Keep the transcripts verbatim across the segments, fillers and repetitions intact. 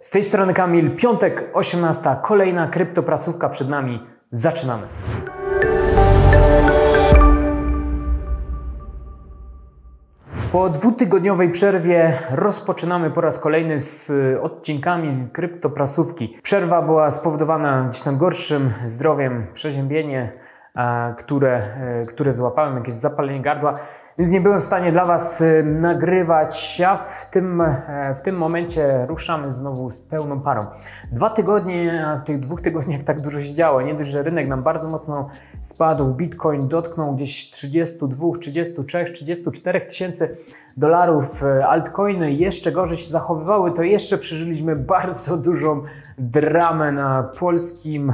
Z tej strony Kamil, piątek, osiemnasta, kolejna kryptoprasówka przed nami. Zaczynamy. Po dwutygodniowej przerwie rozpoczynamy po raz kolejny z odcinkami z kryptoprasówki. Przerwa była spowodowana gdzieś tam gorszym zdrowiem, przeziębienie, które, które złapałem, jakieś zapalenie gardła, więc nie byłem w stanie dla Was nagrywać, a w tym, w tym momencie ruszamy znowu z pełną parą. Dwa tygodnie, a w tych dwóch tygodniach tak dużo się działo. Nie dość, że rynek nam bardzo mocno spadł, Bitcoin dotknął gdzieś trzydziestu dwóch, trzydziestu trzech, trzydziestu czterech tysięcy dolarów, altcoiny jeszcze gorzej się zachowywały, to jeszcze przeżyliśmy bardzo dużą dramę na polskim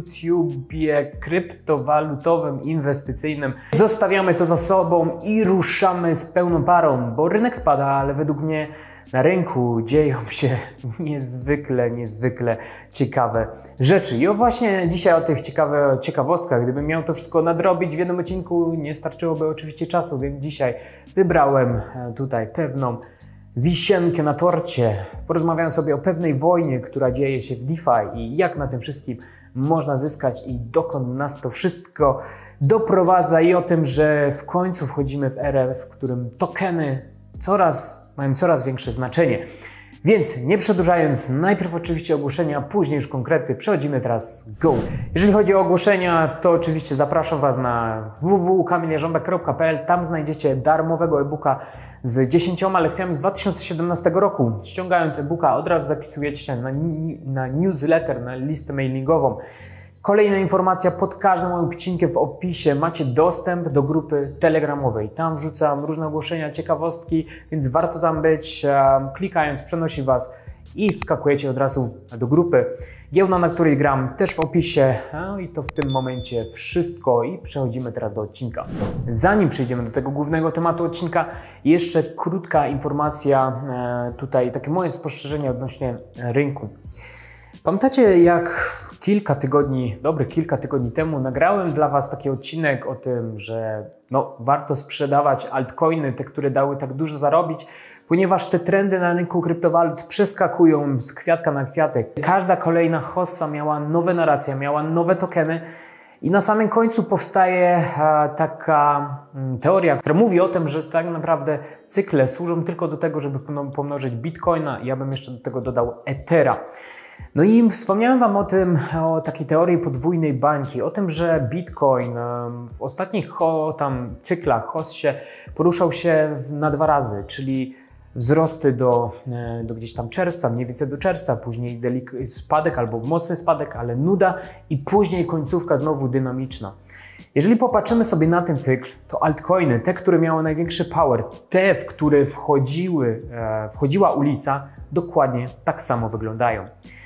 YouTubie kryptowalutowym, inwestycyjnym. Zostawiamy to za sobą i ruszamy z pełną parą, bo rynek spada, ale według mnie na rynku dzieją się niezwykle, niezwykle ciekawe rzeczy. I o właśnie dzisiaj o tych ciekawych ciekawostkach. Gdybym miał to wszystko nadrobić w jednym odcinku, nie starczyłoby oczywiście czasu, więc dzisiaj wybrałem tutaj pewną wisienkę na torcie. Porozmawiam sobie o pewnej wojnie, która dzieje się w DeFi i jak na tym wszystkim można zyskać i dokąd nas to wszystko doprowadza i o tym, że w końcu wchodzimy w erę, w którym tokeny coraz, mają coraz większe znaczenie. Więc nie przedłużając, najpierw oczywiście ogłoszenia, później już konkrety. Przechodzimy teraz go. Jeżeli chodzi o ogłoszenia, to oczywiście zapraszam Was na w w w kropka kamil jarząbek kropka p l. Tam znajdziecie darmowego e-booka z dziesięcioma lekcjami z dwa tysiące siedemnastego roku. Ściągając e-booka od razu zapisujecie się na, na newsletter, na listę mailingową. Kolejna informacja, pod każdym moim odcinkiem w opisie macie dostęp do grupy telegramowej. Tam wrzucam różne ogłoszenia, ciekawostki, więc warto tam być. Klikając przenosi Was i wskakujecie od razu do grupy. Giełda, na której gram, też w opisie. No i to w tym momencie wszystko i przechodzimy teraz do odcinka. Zanim przejdziemy do tego głównego tematu odcinka, jeszcze krótka informacja, tutaj takie moje spostrzeżenie odnośnie rynku. Pamiętacie, jak kilka tygodni, dobre kilka tygodni temu nagrałem dla Was taki odcinek o tym, że no, warto sprzedawać altcoiny, te, które dały tak dużo zarobić, ponieważ te trendy na rynku kryptowalut przeskakują z kwiatka na kwiatek. Każda kolejna hossa miała nowe narracje, miała nowe tokeny i na samym końcu powstaje a, taka m, teoria, która mówi o tym, że tak naprawdę cykle służą tylko do tego, żeby pomnożyć Bitcoina i ja bym jeszcze do tego dodał Ethera. No i wspomniałem Wam o tym, o takiej teorii podwójnej bańki, o tym, że Bitcoin w ostatnich ho, tam cyklach hossie poruszał się na dwa razy, czyli wzrosty do, do gdzieś tam czerwca, mniej więcej do czerwca, później spadek albo mocny spadek, ale nuda i później końcówka znowu dynamiczna. Jeżeli popatrzymy sobie na ten cykl, to altcoiny, te, które miały największy power, te, w które wchodziły, wchodziła ulica, dokładnie tak samo wyglądają.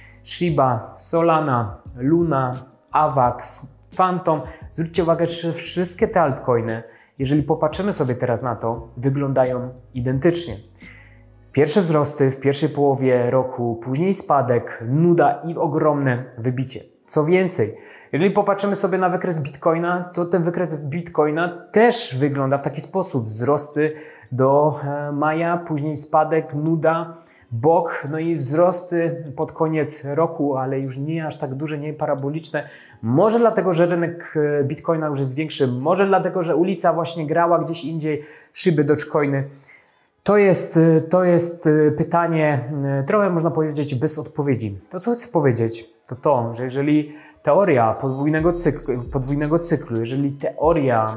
Shiba, Solana, Luna, Avax, Phantom. Zwróćcie uwagę, że wszystkie te altcoiny, jeżeli popatrzymy sobie teraz na to, wyglądają identycznie. Pierwsze wzrosty w pierwszej połowie roku, później spadek, nuda i ogromne wybicie. Co więcej, jeżeli popatrzymy sobie na wykres Bitcoina, to ten wykres Bitcoina też wygląda w taki sposób. Wzrosty do maja, później spadek, nuda, bok, no i wzrosty pod koniec roku, ale już nie aż tak duże, nie paraboliczne. Może dlatego, że rynek Bitcoina już jest większy, może dlatego, że ulica właśnie grała gdzieś indziej, szyby Dogecoiny. To jest, to jest pytanie, trochę można powiedzieć bez odpowiedzi. To, co chcę powiedzieć, to to, że jeżeli teoria podwójnego cyklu, podwójnego cyklu jeżeli teoria,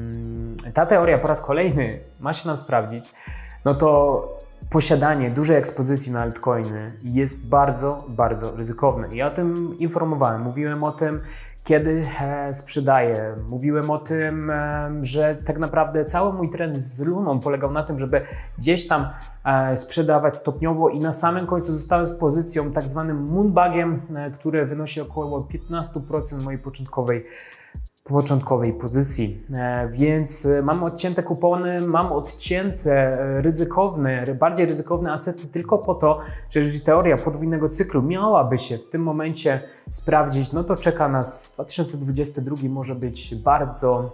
ta teoria po raz kolejny ma się nam sprawdzić, no to posiadanie dużej ekspozycji na altcoiny jest bardzo, bardzo ryzykowne. Ja o tym informowałem, mówiłem o tym, kiedy sprzedaję. Mówiłem o tym, że tak naprawdę cały mój trend z Luną polegał na tym, żeby gdzieś tam sprzedawać stopniowo i na samym końcu zostałem z pozycją tak zwanym moonbagiem, który wynosi około piętnaście procent mojej początkowej początkowej pozycji, więc mam odcięte kupony, mam odcięte ryzykowne, bardziej ryzykowne asety tylko po to, że jeżeli teoria podwójnego cyklu miałaby się w tym momencie sprawdzić, no to czeka nas dwa tysiące dwudziesty drugi może być bardzo,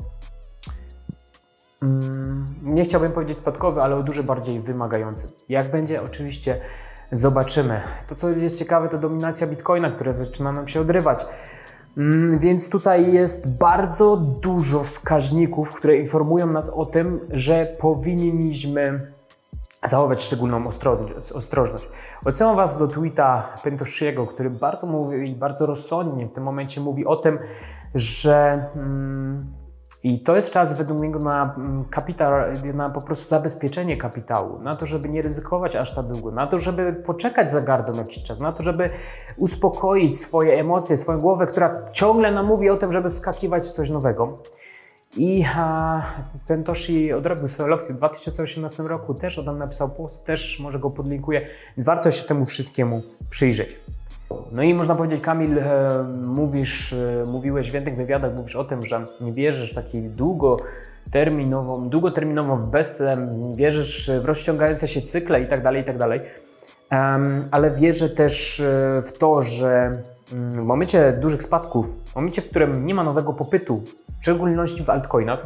mm, nie chciałbym powiedzieć spadkowy, ale dużo bardziej wymagający. Jak będzie? Oczywiście zobaczymy. To, co jest ciekawe, to dominacja Bitcoina, która zaczyna nam się odrywać. Więc tutaj jest bardzo dużo wskaźników, które informują nas o tym, że powinniśmy zachować szczególną ostrożność. Odsyłam Was do tweeta Pentoshiego, który bardzo mówi i bardzo rozsądnie w tym momencie mówi o tym, że mm, i to jest czas według niego na kapitał, na po prostu zabezpieczenie kapitału, na to, żeby nie ryzykować aż tak długo, na to, żeby poczekać za gardą jakiś czas, na to, żeby uspokoić swoje emocje, swoją głowę, która ciągle nam mówi o tym, żeby wskakiwać w coś nowego. I Pentoshi odrobił swoją lekcję w dwa tysiące osiemnastym roku, też o tym napisał post, też może go podlinkuję, więc warto się temu wszystkiemu przyjrzeć. No i można powiedzieć, Kamil, e, mówisz, e, mówiłeś w jednych wywiadach, mówisz o tym, że nie wierzysz w taką długoterminową, długoterminową bestię, nie wierzysz w rozciągające się cykle i tak dalej, i tak dalej. Um, ale wierzę też w to, że w momencie dużych spadków, w momencie, w którym nie ma nowego popytu, w szczególności w altcoinach,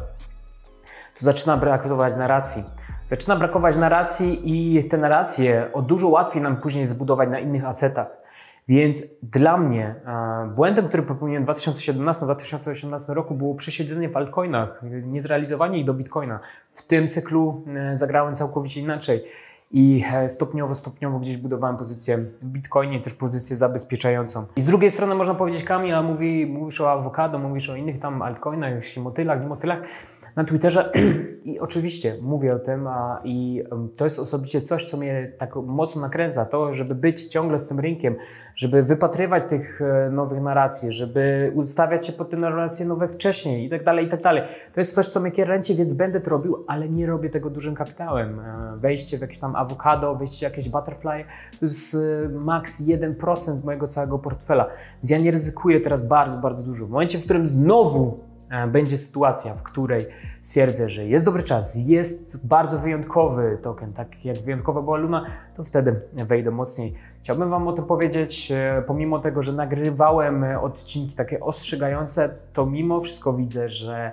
to zaczyna brakować narracji. Zaczyna brakować narracji i te narracje o dużo łatwiej nam później zbudować na innych asetach. Więc dla mnie e, błędem, który popełniłem w dwa tysiące siedemnastym do dwa tysiące osiemnastego roku, było przesiedzenie w altcoinach, niezrealizowanie ich do Bitcoina. W tym cyklu e, zagrałem całkowicie inaczej i e, stopniowo, stopniowo gdzieś budowałem pozycję w Bitcoinie, też pozycję zabezpieczającą. I z drugiej strony można powiedzieć, Kamil, a mówi, mówisz o awokado, mówisz o innych tam altcoinach, jeśli motylach, nie motylach, na Twitterze i oczywiście mówię o tym a, i to jest osobiście coś, co mnie tak mocno nakręca, to, żeby być ciągle z tym rynkiem, żeby wypatrywać tych nowych narracji, żeby ustawiać się pod te narracje nowe wcześniej i tak dalej, i tak dalej. To jest coś, co mnie kręci, więc będę to robił, ale nie robię tego dużym kapitałem. Wejście w jakieś tam awokado, wejście w jakieś butterfly, to jest maks jeden procent mojego całego portfela, więc ja nie ryzykuję teraz bardzo, bardzo dużo. W momencie, w którym znowu będzie sytuacja, w której stwierdzę, że jest dobry czas, jest bardzo wyjątkowy token, tak jak wyjątkowa była Luna, to wtedy wejdę mocniej. Chciałbym Wam o tym powiedzieć, pomimo tego, że nagrywałem odcinki takie ostrzegające, to mimo wszystko widzę, że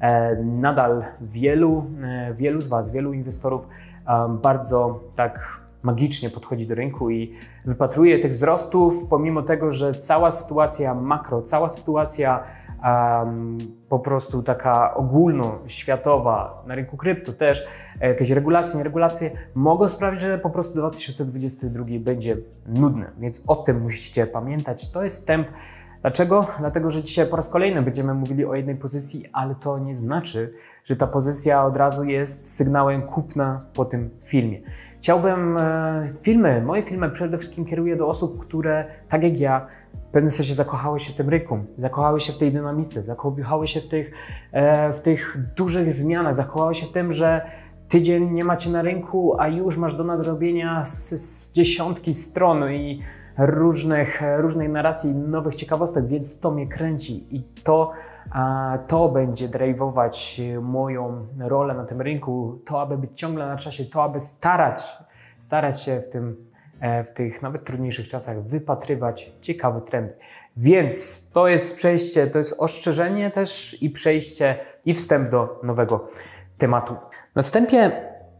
nadal wielu, wielu z Was, wielu inwestorów bardzo tak magicznie podchodzi do rynku i wypatruje tych wzrostów, pomimo tego, że cała sytuacja makro, cała sytuacja Um, po prostu taka ogólnoświatowa na rynku krypto też, jakieś regulacje, nieregulacje mogą sprawić, że po prostu dwa tysiące dwudziesty drugi będzie nudny, więc o tym musicie pamiętać. To jest wstęp. Dlaczego? Dlatego, że dzisiaj po raz kolejny będziemy mówili o jednej pozycji, ale to nie znaczy, że ta pozycja od razu jest sygnałem kupna po tym filmie. Chciałbym e, filmy, moje filmy przede wszystkim kieruję do osób, które tak jak ja w pewnym sensie zakochały się w tym rynku, zakochały się w tej dynamice, zakochały się w tych, e, w tych dużych zmianach, zakochały się w tym, że tydzień nie macie na rynku, a już masz do nadrobienia z, z dziesiątki stron i różnych, różnych narracji, nowych ciekawostek, więc to mnie kręci i to, a, to będzie drive'ować moją rolę na tym rynku, to aby być ciągle na czasie, to aby starać, starać się w tym w tych nawet trudniejszych czasach wypatrywać ciekawe trendy. Więc to jest przejście, to jest ostrzeżenie też i przejście i wstęp do nowego tematu. Na wstępie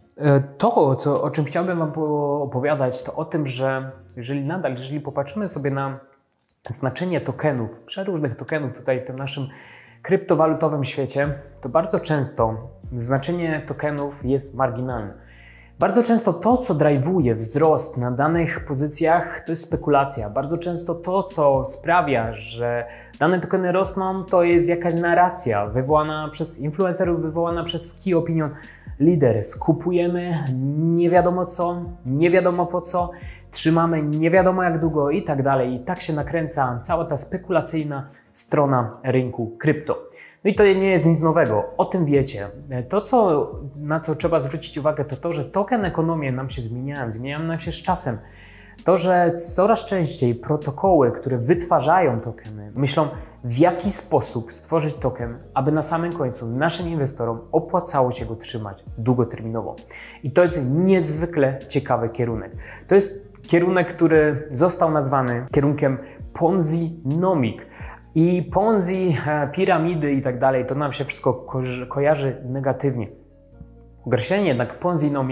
to, co, o czym chciałbym Wam opowiadać, to o tym, że jeżeli nadal, jeżeli popatrzymy sobie na znaczenie tokenów, przeróżnych tokenów tutaj w tym naszym kryptowalutowym świecie, to bardzo często znaczenie tokenów jest marginalne. Bardzo często to, co drive'uje wzrost na danych pozycjach, to jest spekulacja. Bardzo często to, co sprawia, że dane tokeny rosną, to jest jakaś narracja wywołana przez influencerów, wywołana przez key opinion leaders. Kupujemy nie wiadomo co, nie wiadomo po co, trzymamy nie wiadomo jak długo i tak dalej. I tak się nakręca cała ta spekulacyjna strona rynku krypto. No i to nie jest nic nowego, o tym wiecie. To, co, na co trzeba zwrócić uwagę, to to, że token ekonomie nam się zmieniają, zmieniają nam się z czasem. To, że coraz częściej protokoły, które wytwarzają tokeny, myślą, w jaki sposób stworzyć token, aby na samym końcu naszym inwestorom opłacało się go trzymać długoterminowo. I to jest niezwykle ciekawy kierunek. To jest kierunek, który został nazwany kierunkiem Ponzi-nomic. I Ponzi, piramidy i tak dalej, to nam się wszystko ko kojarzy negatywnie. Określenie jednak Ponzi-nomic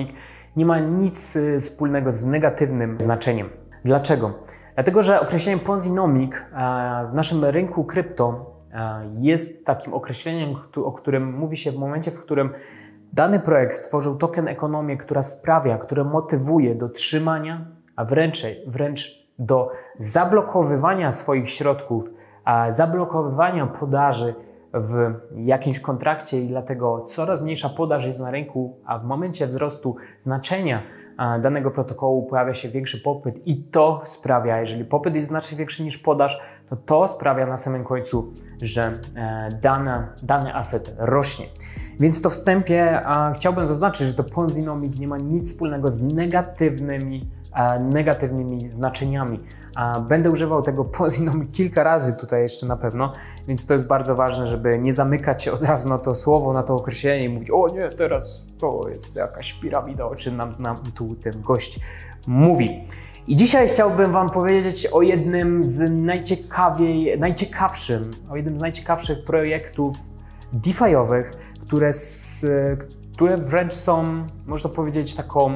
nie ma nic wspólnego z negatywnym znaczeniem. Dlaczego? Dlatego, że określenie Ponzinomic w naszym rynku krypto jest takim określeniem, o którym mówi się w momencie, w którym dany projekt stworzył token ekonomię, która sprawia, która motywuje do trzymania, a wręcz, wręcz do zablokowywania swoich środków, a zablokowywania podaży w jakimś kontrakcie i dlatego coraz mniejsza podaż jest na rynku, a w momencie wzrostu znaczenia danego protokołu pojawia się większy popyt i to sprawia, jeżeli popyt jest znacznie większy niż podaż, to to sprawia na samym końcu, że dana, dany aset rośnie. Więc to wstępie a, chciałbym zaznaczyć, że to Ponzinomic nie ma nic wspólnego z negatywnymi, a, negatywnymi znaczeniami. A, będę używał tego Ponzinomic kilka razy tutaj jeszcze na pewno, więc to jest bardzo ważne, żeby nie zamykać się od razu na to słowo, na to określenie i mówić: o nie, teraz to jest jakaś piramida, o czym nam, nam tu ten gość mówi. I dzisiaj chciałbym Wam powiedzieć o jednym z najciekawiej, najciekawszym, o jednym z najciekawszych projektów DeFi'owych, które, które wręcz są, można powiedzieć, taką,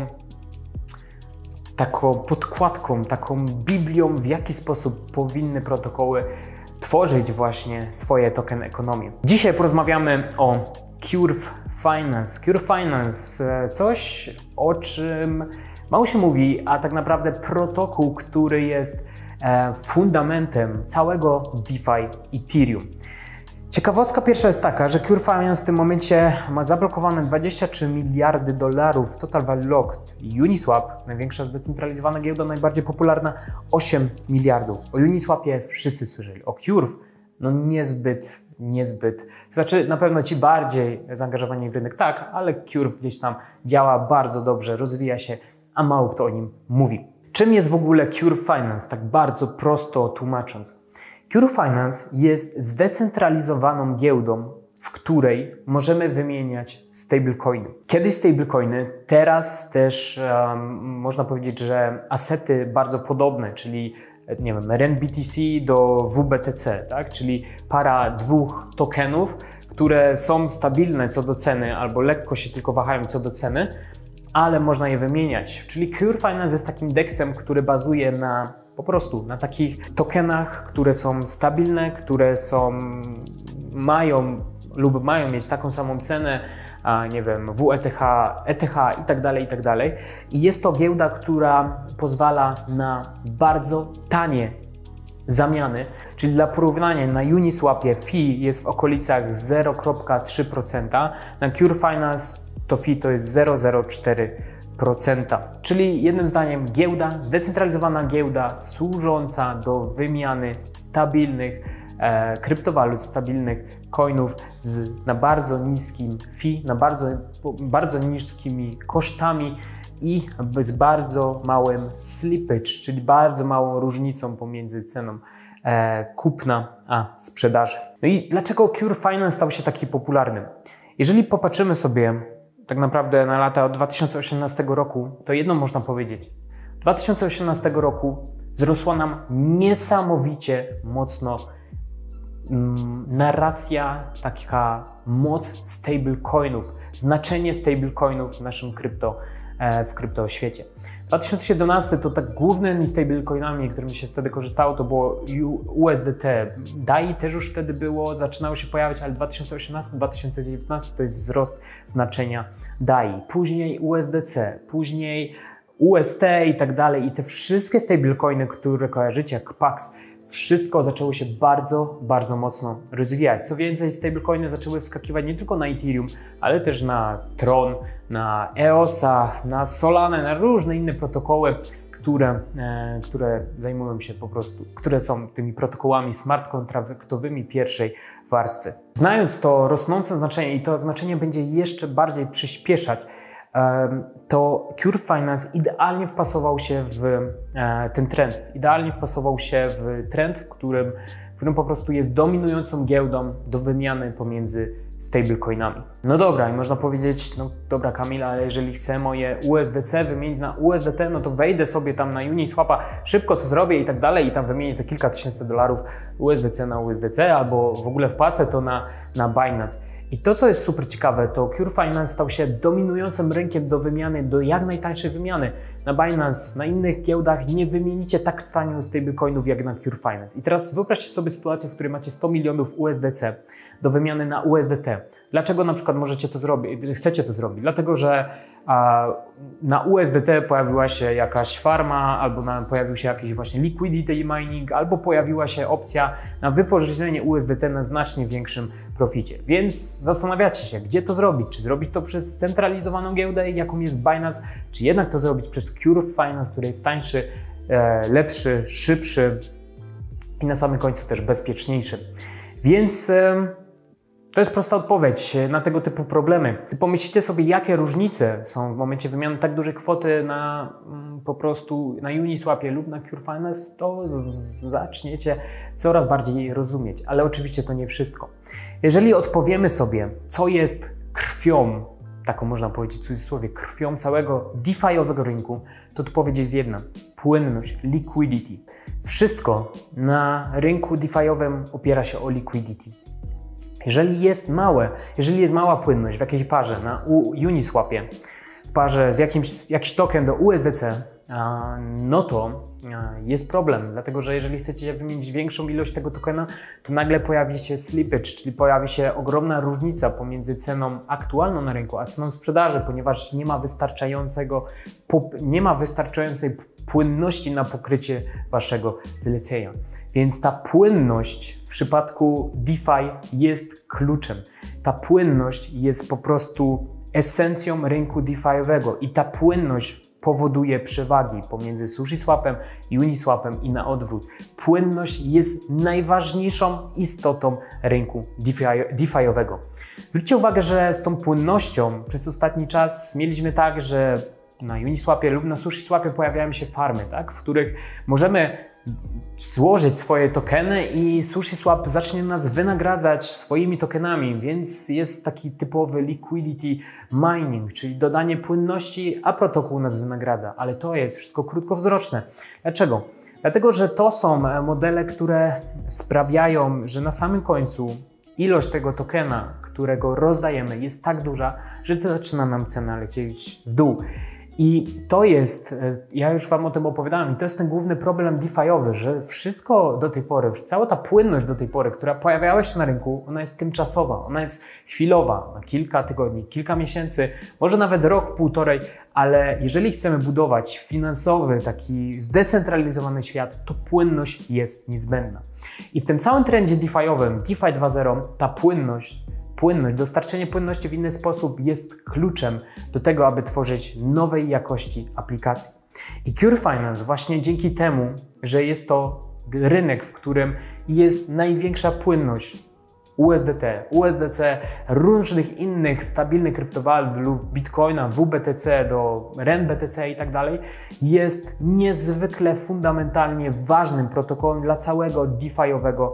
taką podkładką, taką biblią, w jaki sposób powinny protokoły tworzyć właśnie swoje token ekonomii. Dzisiaj porozmawiamy o Curve Finance. Curve Finance, coś o czym mało się mówi, a tak naprawdę protokół, który jest fundamentem całego DeFi Ethereum. Ciekawostka pierwsza jest taka, że Curve Finance w tym momencie ma zablokowane dwadzieścia trzy miliardy dolarów Total Value Locked. Uniswap, największa zdecentralizowana giełda, najbardziej popularna, osiem miliardów. O Uniswapie wszyscy słyszeli, o Curve no niezbyt, niezbyt. To znaczy na pewno ci bardziej zaangażowani w rynek tak, ale Curve gdzieś tam działa bardzo dobrze, rozwija się, a mało kto o nim mówi. Czym jest w ogóle Curve Finance, tak bardzo prosto tłumacząc? Curve Finance jest zdecentralizowaną giełdą, w której możemy wymieniać stablecoiny. Kiedyś stablecoiny, teraz też um, można powiedzieć, że asety bardzo podobne, czyli nie wiem, R N B T C do W B T C, tak? Czyli para dwóch tokenów, które są stabilne co do ceny albo lekko się tylko wahają co do ceny, ale można je wymieniać. Czyli Curve Finance jest takim deksem, który bazuje na po prostu na takich tokenach, które są stabilne, które są, mają lub mają mieć taką samą cenę, a nie wiem, W E T H, E T H i tak dalej, i tak dalej. I jest to giełda, która pozwala na bardzo tanie zamiany, czyli dla porównania na Uniswapie fee jest w okolicach zero przecinek trzy procent, na Curve Finance to fee to jest zero przecinek zero cztery procent. Czyli jednym zdaniem giełda, zdecentralizowana giełda służąca do wymiany stabilnych e, kryptowalut, stabilnych coinów z, na bardzo niskim fee, na bardzo, bardzo niskimi kosztami i z bardzo małym slippage, czyli bardzo małą różnicą pomiędzy ceną e, kupna a sprzedaży. No i dlaczego Curve Finance stał się taki popularny? Jeżeli popatrzymy sobie tak naprawdę na lata od dwa tysiące osiemnastego roku, to jedno można powiedzieć. dwa tysiące osiemnastego roku wzrosła nam niesamowicie mocno mm, narracja, taka moc stablecoinów, znaczenie stablecoinów w naszym krypto, e, w kryptoświecie. dwa tysiące siedemnasty to tak głównymi stablecoinami, którymi się wtedy korzystało, to było U S D T. D A I też już wtedy było, zaczynało się pojawiać, ale dwa tysiące osiemnasty dwa tysiące dziewiętnasty to jest wzrost znaczenia D A I. Później U S D C, później U S T i tak dalej. I te wszystkie stablecoiny, które kojarzycie jak P A X, wszystko zaczęło się bardzo, bardzo mocno rozwijać. Co więcej, stablecoiny zaczęły wskakiwać nie tylko na Ethereum, ale też na Tron, na E O S-a, na Solanę, na różne inne protokoły, które, e, które zajmują się po prostu, które są tymi protokołami smart kontraktowymi pierwszej warstwy. Znając to rosnące znaczenie i to znaczenie będzie jeszcze bardziej przyspieszać, to Curve Finance idealnie wpasował się w ten trend. Idealnie wpasował się w trend, w którym, w którym po prostu jest dominującą giełdą do wymiany pomiędzy stablecoinami. No dobra, i można powiedzieć, no dobra Kamil, ale jeżeli chcę moje U S D C wymienić na U S D T, no to wejdę sobie tam na Uniswapa, szybko to zrobię i tak dalej i tam wymienię te kilka tysięcy dolarów U S D C na U S D C albo w ogóle wpłacę to na, na Binance. I to, co jest super ciekawe, to CureFinance stał się dominującym rynkiem do wymiany, do jak najtańszej wymiany. Na Binance, na innych giełdach nie wymienicie tak tanio stablecoinów jak na CureFinance. I teraz wyobraźcie sobie sytuację, w której macie sto milionów U S D C do wymiany na U S D T. Dlaczego na przykład możecie to zrobić, chcecie to zrobić? Dlatego, że a, na U S D T pojawiła się jakaś farma, albo na, pojawił się jakiś właśnie liquidity mining, albo pojawiła się opcja na wypożyczenie U S D T na znacznie większym proficie. Więc zastanawiacie się, gdzie to zrobić? Czy zrobić to przez centralizowaną giełdę, jaką jest Binance, czy jednak to zrobić przez CureFinance, który jest tańszy, e, lepszy, szybszy i na samym końcu też bezpieczniejszy. Więc e, to jest prosta odpowiedź na tego typu problemy. Pomyślcie sobie, jakie różnice są w momencie wymiany tak dużej kwoty na mm, po prostu na Uniswapie lub na CureFinance, to z- zaczniecie coraz bardziej rozumieć. Ale oczywiście to nie wszystko. Jeżeli odpowiemy sobie, co jest krwią, taką można powiedzieć w cudzysłowie, krwią całego DeFi'owego rynku, to odpowiedź jest jedna. Płynność, liquidity. Wszystko na rynku DeFi'owym opiera się o liquidity. Jeżeli jest małe, jeżeli jest mała płynność w jakiejś parze na Uniswapie, w parze z jakimś jakiś token do U S D C, no to jest problem, dlatego że jeżeli chcecie wymienić większą ilość tego tokena, to nagle pojawi się slippage, czyli pojawi się ogromna różnica pomiędzy ceną aktualną na rynku, a ceną sprzedaży, ponieważ nie ma wystarczającego, nie ma wystarczającej płynności na pokrycie waszego zlecenia. Więc ta płynność w przypadku DeFi jest kluczem. Ta płynność jest po prostu esencją rynku DeFi'owego i ta płynność powoduje przewagi pomiędzy SushiSwapem i Uniswapem i na odwrót. Płynność jest najważniejszą istotą rynku DeFi'owego. Zwróćcie uwagę, że z tą płynnością przez ostatni czas mieliśmy tak, że na Uniswapie lub na SushiSwapie pojawiają się farmy, tak, w których możemy złożyć swoje tokeny i SushiSwap zacznie nas wynagradzać swoimi tokenami, więc jest taki typowy liquidity mining, czyli dodanie płynności, a protokół nas wynagradza, ale to jest wszystko krótkowzroczne. Dlaczego? Dlatego, że to są modele, które sprawiają, że na samym końcu ilość tego tokena, którego rozdajemy, jest tak duża, że zaczyna nam cena lecieć w dół. I to jest, ja już Wam o tym opowiadałem, i to jest ten główny problem DeFi'owy, że wszystko do tej pory, cała ta płynność do tej pory, która pojawiała się na rynku, ona jest tymczasowa, ona jest chwilowa, na kilka tygodni, kilka miesięcy, może nawet rok, półtorej, ale jeżeli chcemy budować finansowy, taki zdecentralizowany świat, to płynność jest niezbędna. I w tym całym trendzie DeFi'owym, DeFi dwa zero, ta płynność, Płynność, dostarczenie płynności w inny sposób jest kluczem do tego, aby tworzyć nowej jakości aplikacji. I CureFinance właśnie dzięki temu, że jest to rynek, w którym jest największa płynność U S D T, U S D C, różnych innych stabilnych kryptowalut lub Bitcoina, W B T C do R E N B T C i tak dalej, jest niezwykle fundamentalnie ważnym protokołem dla całego DeFi'owego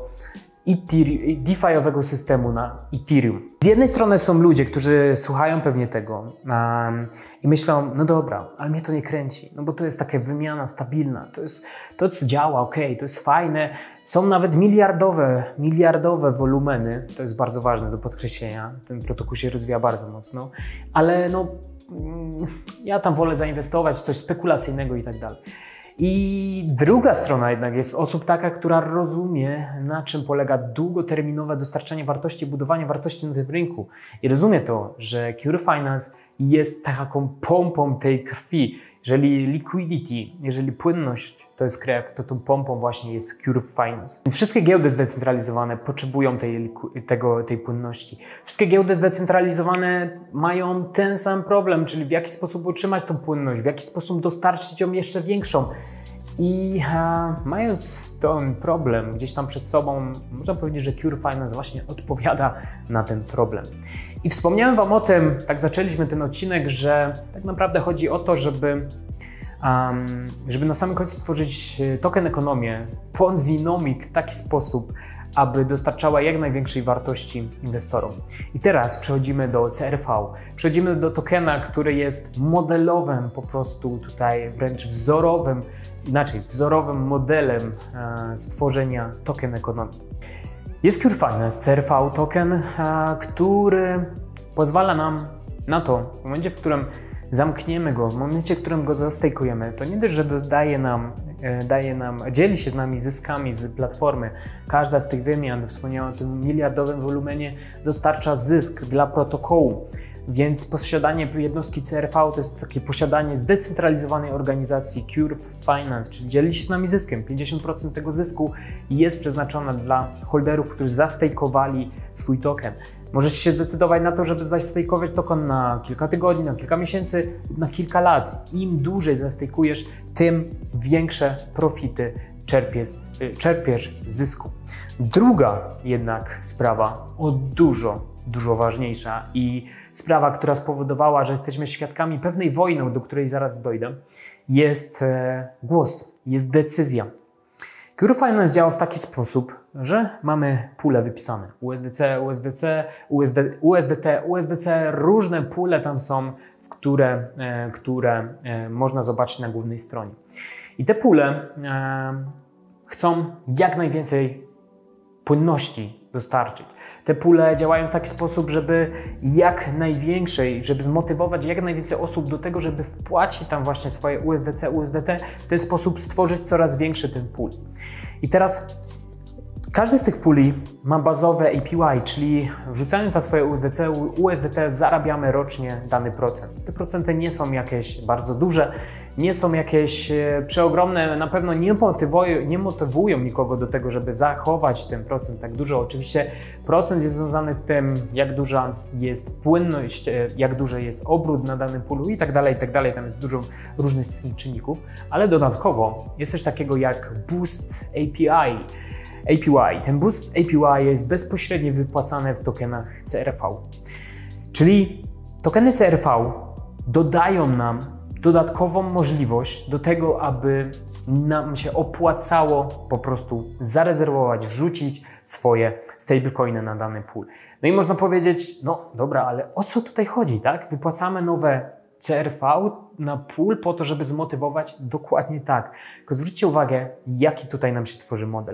DeFi'owego systemu na Ethereum. Z jednej strony są ludzie, którzy słuchają pewnie tego um, i myślą, no dobra, ale mnie to nie kręci, no bo to jest taka wymiana stabilna, to jest to, co działa, ok, to jest fajne, są nawet miliardowe, miliardowe wolumeny, to jest bardzo ważne do podkreślenia, ten protokół się rozwija bardzo mocno, ale no mm, ja tam wolę zainwestować w coś spekulacyjnego i tak dalej. I druga strona jednak jest osób taka, która rozumie, na czym polega długoterminowe dostarczanie wartości, budowanie wartości na tym rynku. I rozumie to, że CureFinance jest taką pompą tej krwi. Jeżeli liquidity, jeżeli płynność to jest krew, to tą pompą właśnie jest CureFinance. Więc wszystkie giełdy zdecentralizowane potrzebują tej, tego, tej płynności. Wszystkie giełdy zdecentralizowane mają ten sam problem, czyli w jaki sposób utrzymać tą płynność, w jaki sposób dostarczyć ją jeszcze większą. I a, mając ten problem gdzieś tam przed sobą, można powiedzieć, że CureFinance właśnie odpowiada na ten problem. I wspomniałem Wam o tym, tak zaczęliśmy ten odcinek, że tak naprawdę chodzi o to, żeby, um, żeby na samym końcu tworzyć token ekonomię, Ponzinomic w taki sposób, aby dostarczała jak największej wartości inwestorom. I teraz przechodzimy do C R V. Przechodzimy do tokena, który jest modelowym, po prostu tutaj wręcz wzorowym, inaczej wzorowym modelem e, stworzenia token ekonomii. Jest Cure Finance, C R V token, który pozwala nam na to, w momencie, w którym zamkniemy go, w momencie, w którym go zastejkujemy, to nie dość, że daje nam, daje nam, dzieli się z nami zyskami z platformy. Każda z tych wymian, wspomniałem o tym miliardowym wolumenie, dostarcza zysk dla protokołu. Więc posiadanie jednostki C R V to jest takie posiadanie zdecentralizowanej organizacji Cure Finance, czyli dzieli się z nami zyskiem. pięćdziesiąt procent tego zysku jest przeznaczone dla holderów, którzy zastejkowali swój token. Możesz się decydować na to, żeby zastejkować token na kilka tygodni, na kilka miesięcy, na kilka lat. Im dłużej zastejkujesz, tym większe profity czerpiesz, czerpiesz zysku. Druga jednak sprawa, o dużo, dużo ważniejsza i sprawa, która spowodowała, że jesteśmy świadkami pewnej wojny, do której zaraz dojdę, jest e, głos, jest decyzja. Cure Finance działa w taki sposób, że mamy pule wypisane. U S D C, U S D C, U S D, U S D T, U S D C, różne pule tam są, w które, e, które e, można zobaczyć na głównej stronie. I te pule e, chcą jak najwięcej płynności dostarczyć. Te pule działają w taki sposób, żeby jak największej, żeby zmotywować jak najwięcej osób do tego, żeby wpłacić tam właśnie swoje U S D C, U S D T, w ten sposób stworzyć coraz większy ten pool. I teraz każdy z tych puli ma bazowe A P Y, czyli wrzucając na swoje U S D C, U S D T zarabiamy rocznie dany procent. Te procenty nie są jakieś bardzo duże, nie są jakieś przeogromne, na pewno nie motywują, nie motywują nikogo do tego, żeby zachować ten procent tak dużo. Oczywiście procent jest związany z tym, jak duża jest płynność, jak duży jest obrót na danym pulu i tak dalej, i tak dalej. Tam jest dużo różnych czynników, ale dodatkowo jest coś takiego jak Boost A P I. A P Y. Ten Boost A P Y jest bezpośrednio wypłacany w tokenach C R V. Czyli tokeny C R V dodają nam dodatkową możliwość do tego, aby nam się opłacało po prostu zarezerwować, wrzucić swoje stablecoiny na dany pool. No i można powiedzieć, no dobra, ale o co tutaj chodzi, tak? Wypłacamy nowe C R V na pool po to, żeby zmotywować? Dokładnie tak. Tylko zwróćcie uwagę, jaki tutaj nam się tworzy model.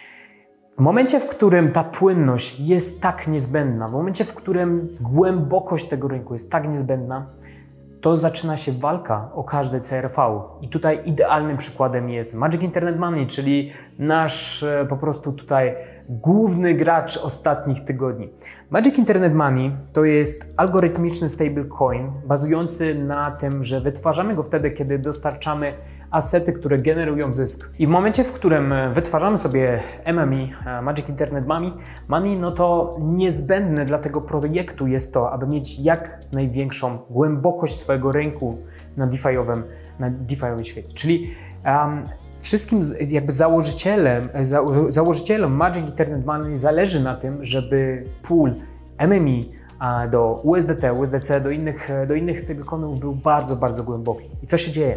W momencie, w którym ta płynność jest tak niezbędna, w momencie, w którym głębokość tego rynku jest tak niezbędna, to zaczyna się walka o każde C R V. I tutaj idealnym przykładem jest Magic Internet Money, czyli nasz po prostu tutaj główny gracz ostatnich tygodni. Magic Internet Money to jest algorytmiczny stablecoin bazujący na tym, że wytwarzamy go wtedy, kiedy dostarczamy asety, które generują zysk. I w momencie, w którym wytwarzamy sobie M M I, Magic Internet Money, no to niezbędne dla tego projektu jest to, aby mieć jak największą głębokość swojego rynku na DeFi'owym, na DeFi'owym świecie. Czyli um, wszystkim jakby założycielem, za, założycielom Magic Internet Money zależy na tym, żeby pool M M I do U S D T, U S D C, do innych, do innych stablecoinów był bardzo, bardzo głęboki. I co się dzieje?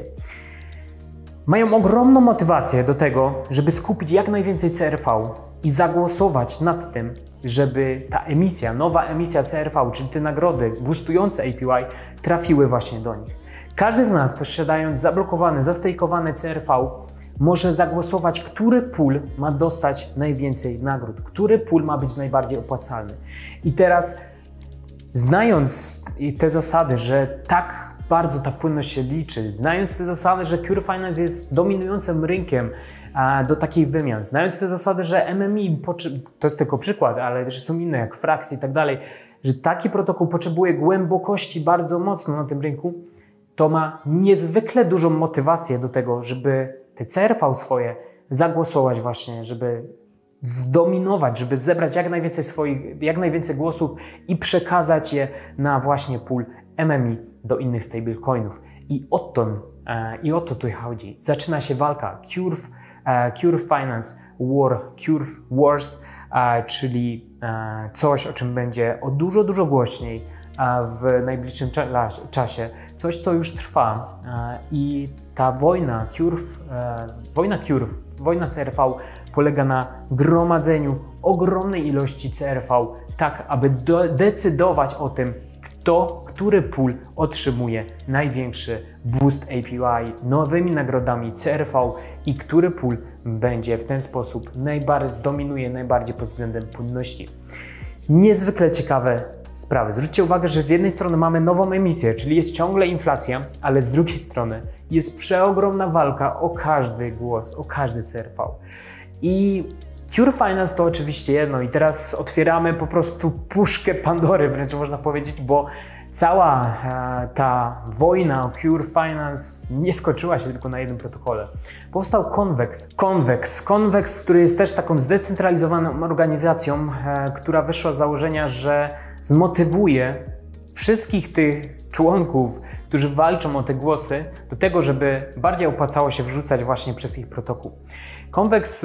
Mają ogromną motywację do tego, żeby skupić jak najwięcej C R V i zagłosować nad tym, żeby ta emisja, nowa emisja C R V, czyli te nagrody boostujące A P Y trafiły właśnie do nich. Każdy z nas, posiadając zablokowane, zastejkowane C R V, może zagłosować, który pool ma dostać najwięcej nagród, który pool ma być najbardziej opłacalny. I teraz, znając te zasady, że tak bardzo ta płynność się liczy, znając te zasady, że Cure Finance jest dominującym rynkiem a, do takich wymian, znając te zasady, że M M I, to jest tylko przykład, ale też są inne jak Frax i tak dalej, że taki protokół potrzebuje głębokości bardzo mocno na tym rynku, to ma niezwykle dużą motywację do tego, żeby te C R V swoje zagłosować właśnie, żeby zdominować, żeby zebrać jak najwięcej swoich, jak najwięcej głosów i przekazać je na właśnie pool M M I do innych stablecoinów. I o to, e, i o to tu chodzi. Zaczyna się walka Cure, e, Cure Finance War, Cure Wars, e, czyli e, coś, o czym będzie o dużo, dużo głośniej e, w najbliższym cza czasie. Coś, co już trwa e, i ta wojna Cure, e, wojna Cure, wojna C R V polega na gromadzeniu ogromnej ilości C R V, tak aby decydować o tym, to, który pool otrzymuje największy boost A P Y nowymi nagrodami C R V i który pool będzie w ten sposób najbardziej zdominuje najbardziej pod względem płynności. Niezwykle ciekawe sprawy. Zwróćcie uwagę, że z jednej strony mamy nową emisję, czyli jest ciągle inflacja, ale z drugiej strony jest przeogromna walka o każdy głos, o każdy C R V. I Cure Finance to oczywiście jedno i teraz otwieramy po prostu puszkę Pandory, wręcz można powiedzieć, bo cała e, ta wojna o Cure Finance nie skończyła się tylko na jednym protokole. Powstał Convex. Convex, Convex, który jest też taką zdecentralizowaną organizacją, e, która wyszła z założenia, że zmotywuje wszystkich tych członków, którzy walczą o te głosy, do tego, żeby bardziej opłacało się wrzucać właśnie przez ich protokół. Convex,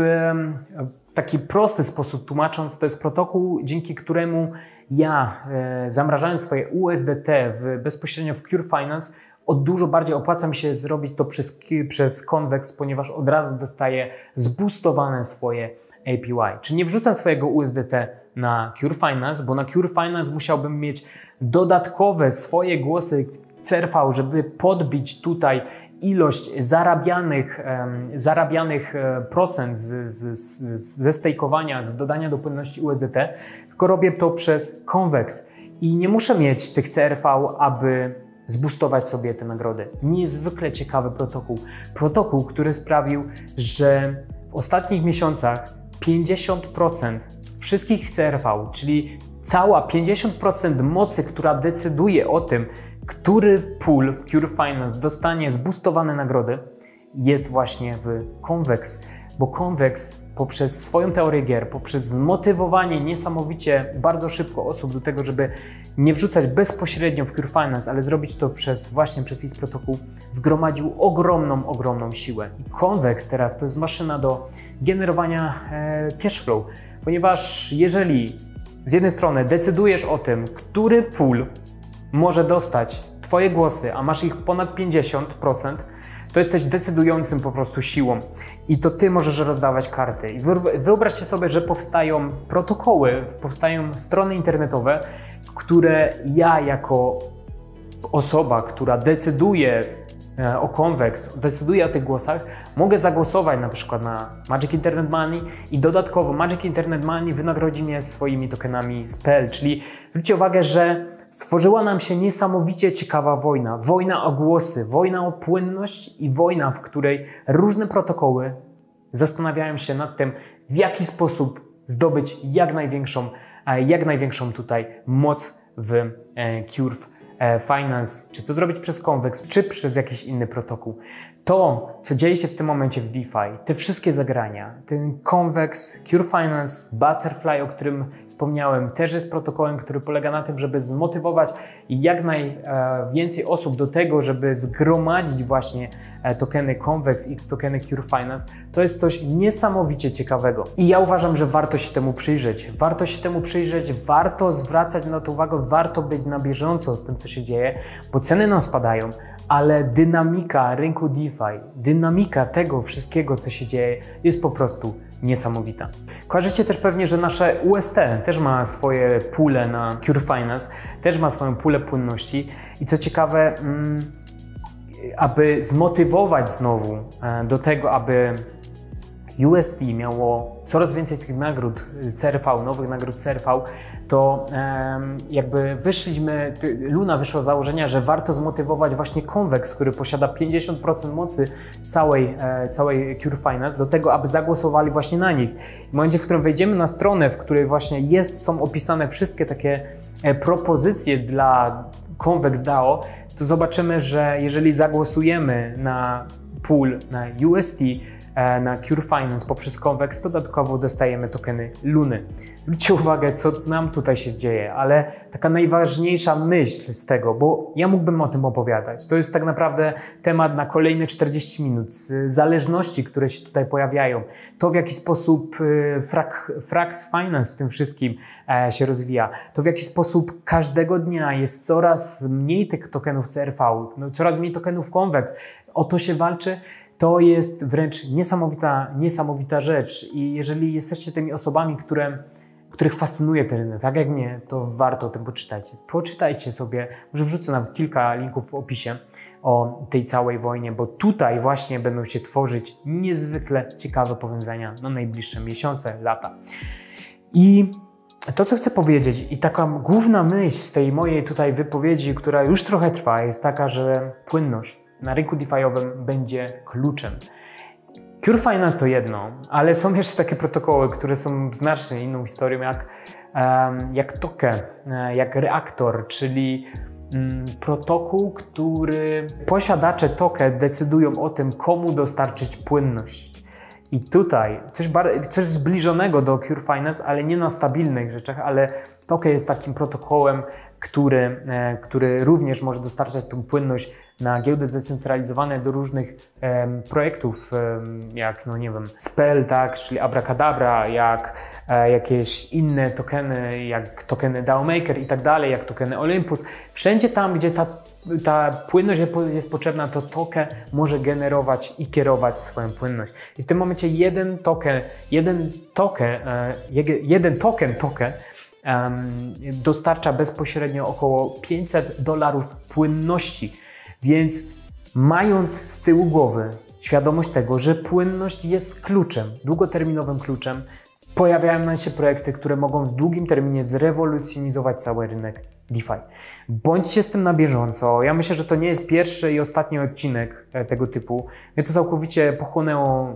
w taki prosty sposób tłumacząc, to jest protokół, dzięki któremu ja, zamrażając swoje U S D T w, bezpośrednio w Cure Finance, o dużo bardziej opłaca mi się zrobić to przez, przez Convex, ponieważ od razu dostaję zboostowane swoje A P Y. Czyli nie wrzucam swojego U S D T na Cure Finance, bo na Cure Finance musiałbym mieć dodatkowe swoje głosy C R V, żeby podbić tutaj ilość zarabianych, um, zarabianych procent z, z, z, ze stejkowania, z dodania do płynności U S D T, tylko robię to przez Convex i nie muszę mieć tych C R V, aby zboostować sobie te nagrody. Niezwykle ciekawy protokół. Protokół, który sprawił, że w ostatnich miesiącach pięćdziesiąt procent wszystkich C R V, czyli cała pięćdziesiąt procent mocy, która decyduje o tym, który pool w Cure Finance dostanie zboostowane nagrody, jest właśnie w Convex, bo Convex poprzez swoją teorię gier, poprzez zmotywowanie niesamowicie bardzo szybko osób do tego, żeby nie wrzucać bezpośrednio w Cure Finance, ale zrobić to przez właśnie przez ich protokół, zgromadził ogromną, ogromną siłę. I Convex teraz to jest maszyna do generowania e, cashflow, ponieważ jeżeli z jednej strony decydujesz o tym, który pool może dostać Twoje głosy, a masz ich ponad pięćdziesiąt procent, to jesteś decydującym po prostu siłą i to Ty możesz rozdawać karty. I wyobraźcie sobie, że powstają protokoły, powstają strony internetowe, które ja jako osoba, która decyduje o Convex, decyduje o tych głosach, mogę zagłosować na przykład na Magic Internet Money i dodatkowo Magic Internet Money wynagrodzi mnie swoimi tokenami z P L, czyli zwróćcie uwagę, że stworzyła nam się niesamowicie ciekawa wojna. Wojna o głosy, wojna o płynność i wojna, w której różne protokoły zastanawiają się nad tym, w jaki sposób zdobyć jak największą, jak największą tutaj moc w Cure Finance, czy to zrobić przez Convex, czy przez jakiś inny protokół. To, co dzieje się w tym momencie w DeFi, te wszystkie zagrania, ten Convex, Cure Finance, Butterfly, o którym wspomniałem, też jest protokołem, który polega na tym, żeby zmotywować jak najwięcej osób do tego, żeby zgromadzić właśnie tokeny Convex i tokeny Cure Finance. To jest coś niesamowicie ciekawego. I ja uważam, że warto się temu przyjrzeć. Warto się temu przyjrzeć, warto zwracać na to uwagę, warto być na bieżąco z tym, co się dzieje, bo ceny nam spadają, ale dynamika rynku DeFi, dynamika tego wszystkiego, co się dzieje, jest po prostu niesamowita. Kojarzycie też pewnie, że nasze U S T też ma swoje pule na Cure Finance, też ma swoją pulę płynności i co ciekawe, aby zmotywować znowu do tego, aby U S D miało coraz więcej tych nagród C R V, nowych nagród C R V, to um, jakby wyszliśmy, Luna wyszła z założenia, że warto zmotywować właśnie Convex, który posiada pięćdziesiąt procent mocy całej, e, całej Cure Finance, do tego, aby zagłosowali właśnie na nich. W momencie, w którym wejdziemy na stronę, w której właśnie jest, są opisane wszystkie takie e, propozycje dla Convex D A O, to zobaczymy, że jeżeli zagłosujemy na pool, na U S D, na Cure Finance poprzez Convex, to dodatkowo dostajemy tokeny Luny. Zwróćcie uwagę, co nam tutaj się dzieje, ale taka najważniejsza myśl z tego, bo ja mógłbym o tym opowiadać. To jest tak naprawdę temat na kolejne czterdzieści minut. Z zależności, które się tutaj pojawiają, to w jaki sposób Frax Finance w tym wszystkim się rozwija, to w jaki sposób każdego dnia jest coraz mniej tych tokenów C R V, no, coraz mniej tokenów Convex, o to się walczy. To jest wręcz niesamowita, niesamowita rzecz i jeżeli jesteście tymi osobami, które, których fascynuje ten rynek, tak jak mnie, to warto o tym poczytajcie. Poczytajcie sobie, może wrzucę nawet kilka linków w opisie o tej całej wojnie, bo tutaj właśnie będą się tworzyć niezwykle ciekawe powiązania na najbliższe miesiące, lata. I to, co chcę powiedzieć i taka główna myśl z tej mojej tutaj wypowiedzi, która już trochę trwa, jest taka, że płynność na rynku DeFi'owym będzie kluczem. Pure Finance to jedno, ale są jeszcze takie protokoły, które są znacznie inną historią, jak, um, jak Token, jak Reaktor, czyli um, protokół, który posiadacze Token decydują o tym, komu dostarczyć płynność. I tutaj coś, coś zbliżonego do Pure Finance, ale nie na stabilnych rzeczach, ale Token jest takim protokołem, który, e, który również może dostarczać tą płynność na giełdy zdecentralizowane do różnych e, projektów, e, jak, no nie wiem, Spell, tak, czyli Abracadabra, jak e, jakieś inne tokeny, jak tokeny DAO Maker i tak dalej, jak tokeny Olympus. Wszędzie tam, gdzie ta, ta płynność jest potrzebna, to token może generować i kierować swoją płynność. I w tym momencie jeden token, jeden token, e, jeden token token Um, dostarcza bezpośrednio około pięćset dolarów płynności, więc mając z tyłu głowy świadomość tego, że płynność jest kluczem, długoterminowym kluczem, pojawiają nam się projekty, które mogą w długim terminie zrewolucjonizować cały rynek DeFi. Bądźcie z tym na bieżąco. Ja myślę, że to nie jest pierwszy i ostatni odcinek tego typu. Mnie to całkowicie pochłonęło.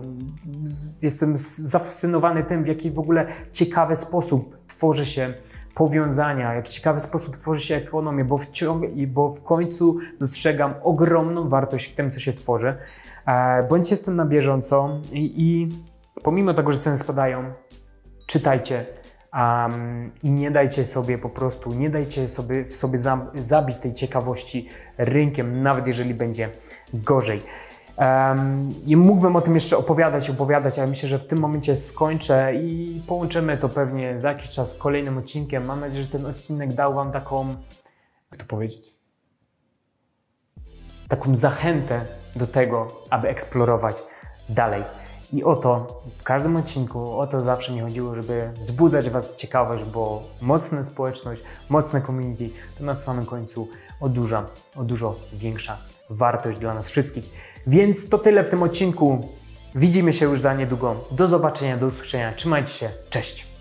Jestem zafascynowany tym, w jaki w ogóle ciekawy sposób tworzy się powiązania, w jaki ciekawy sposób tworzy się ekonomię, bo w, ciąg- bo w końcu dostrzegam ogromną wartość w tym, co się tworzy. Bądźcie z tym na bieżąco i, i pomimo tego, że ceny spadają, czytajcie um, i nie dajcie sobie po prostu, nie dajcie sobie w sobie za, zabić tej ciekawości rynkiem, nawet jeżeli będzie gorzej. Um, I mógłbym o tym jeszcze opowiadać, opowiadać, ale myślę, że w tym momencie skończę i połączymy to pewnie za jakiś czas z kolejnym odcinkiem. Mam nadzieję, że ten odcinek dał Wam taką, jak to powiedzieć, taką zachętę do tego, aby eksplorować dalej. I o to w każdym odcinku, o to zawsze mi chodziło, żeby wzbudzać Was ciekawość, bo mocna społeczność, mocne community to na samym końcu o dużo, o dużo większa wartość dla nas wszystkich. Więc to tyle w tym odcinku. Widzimy się już za niedługo. Do zobaczenia, do usłyszenia. Trzymajcie się. Cześć!